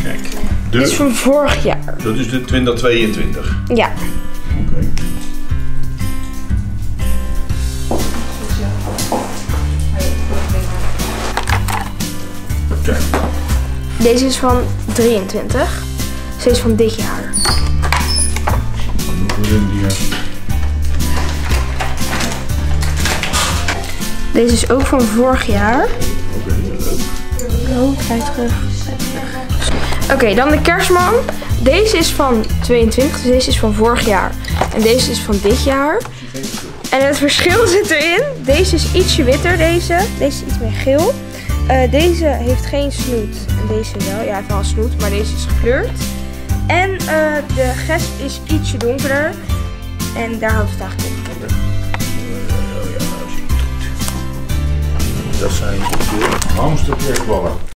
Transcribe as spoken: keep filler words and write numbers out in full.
Kijk. Dit is van vorig jaar. Dat is de twintig tweeëntwintig. Ja. Oké. Okay. Kijk. Deze is van drieëntwintig. Deze is van dit jaar. Deze is ook van vorig jaar. Oh, kijk terug. Oké, okay, dan de kerstman. Deze is van tweeëntwintig, dus deze is van vorig jaar. En deze is van dit jaar. En het verschil zit erin. Deze is ietsje witter, deze. Deze is iets meer geel. Uh, deze heeft geen snoet. En deze wel. Ja, hij heeft wel een snoet, maar deze is gekleurd. En uh, de gesp is ietsje donkerder. En daar houdt het eigenlijk op. Dat zijn de hamsterkerkballen.